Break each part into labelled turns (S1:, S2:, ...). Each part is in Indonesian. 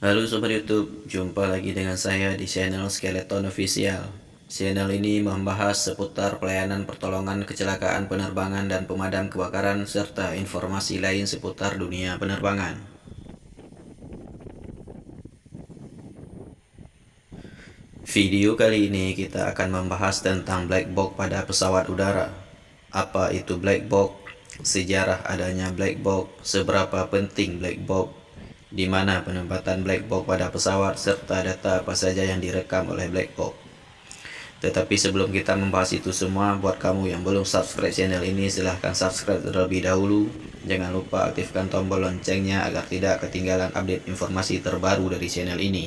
S1: Halo Sobat YouTube, jumpa lagi dengan saya di channel Skeleton Official. Channel ini membahas seputar pelayanan pertolongan kecelakaan penerbangan dan pemadam kebakaran serta informasi lain seputar dunia penerbangan. Video kali ini kita akan membahas tentang black box pada pesawat udara. Apa itu black box? Sejarah adanya black box, seberapa penting black box, di mana penempatan black box pada pesawat, serta data apa saja yang direkam oleh black box. Tetapi sebelum kita membahas itu semua, buat kamu yang belum subscribe channel ini, silahkan subscribe terlebih dahulu. Jangan lupa aktifkan tombol loncengnya agar tidak ketinggalan update informasi terbaru dari channel ini.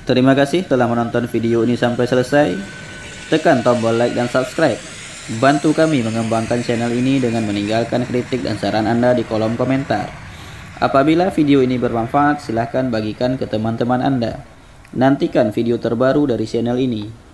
S2: Terima kasih telah menonton video ini sampai selesai. Tekan tombol like dan subscribe. Bantu kami mengembangkan channel ini dengan meninggalkan kritik dan saran Anda di kolom komentar. Apabila video ini bermanfaat, silahkan bagikan ke teman-teman Anda. Nantikan video terbaru dari channel ini.